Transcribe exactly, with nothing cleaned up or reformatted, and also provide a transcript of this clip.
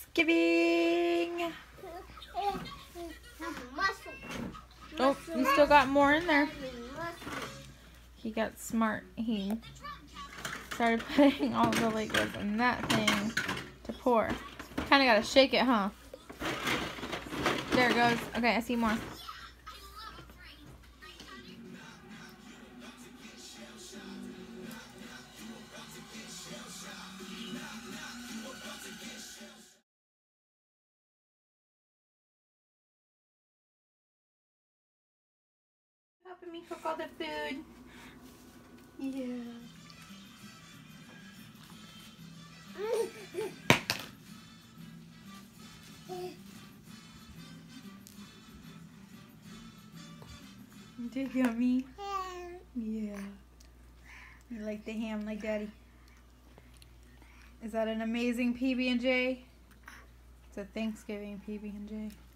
Thanksgiving. Oh, you still got more in there. He got smart. He started putting all the Legos in that thing to pour. Kind of got to shake it, huh? There it goes. Okay, I see more. Helping me cook all the food. Yeah. Did yummy? Yeah. You like the ham like Daddy? Is that an amazing P B and J? It's a Thanksgiving P B and J.